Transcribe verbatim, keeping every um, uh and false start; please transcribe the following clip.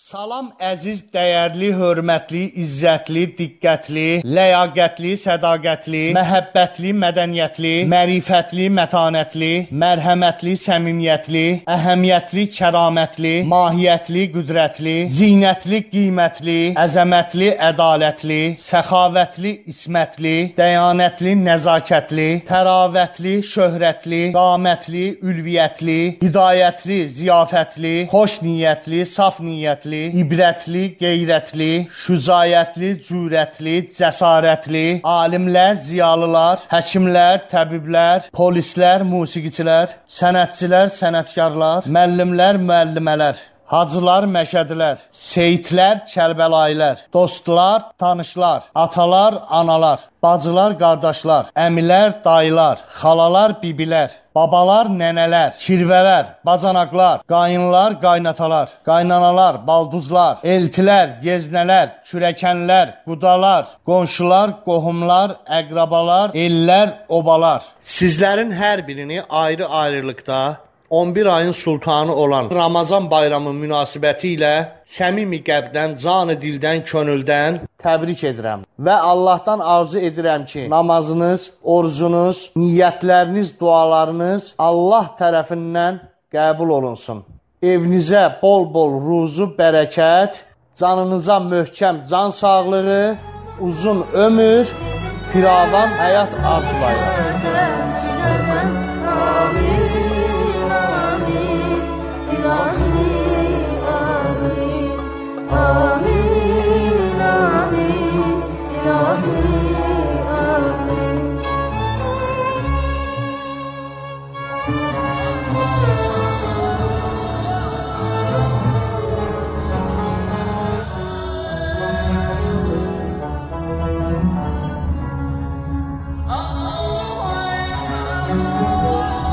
Salam əziz, dəyərli, hörmətli, izzətli, diqqətli, ləyaqətli, sədaqətli, məhəbbətli, mədəniyyətli, mərifətli, mətanətli, mərhəmətli, səmimiyyətli, əhəmiyyətli, kəramətli, mahiyyətli, qüdrətli, zinətli, qiymətli, əzəmətli, ədalətli, səxavətli, ismətli, dəyanətli, nəzakətli, təravətli, şöhrətli, qamətli, ülviyyətli, hidayətli, ziyafətli, xoş niyyətli, saf niyyətli, ibrətli, qeyrətli, şücayətli, cürətli, cəsarətli, alimlər, ziyalılar, həkimlər, təbiblər, polislər, musiqiçilər, sənətçilər, sənətkarlar, müəllimlər, müəllimələr, hacılar, məşədilər, seyitlər, kəlbəlayilər, dostlar, tanışlar, atalar, analar, bacılar, qardaşlar, əmilər, dayılar, xalalar, bibilər, babalar, nənələr, kirvələr, bacanaqlar, qayınlar, qaynatalar, qaynanalar, balduzlar, eltilər, yeznələr, kürəkənlər, qudalar, qonşular, qohumlar, əqrabalar, ellər, obalar. Sizlərin hər birini ayrı-ayrılıqda on bir ayın sultanı olan Ramazan bayramı münasibəti ilə səmimi qəlbdən, canı dildən, könüldən təbrik edirəm. Və Allahdan arzu edirəm ki, namazınız, orucunuz, niyyətləriniz, dualarınız Allah tərəfindən qəbul olunsun. Evinizə bol-bol ruzu, bərəkət, canınıza möhkəm can sağlığı, uzun ömür, firavan həyat arzulayır. Allah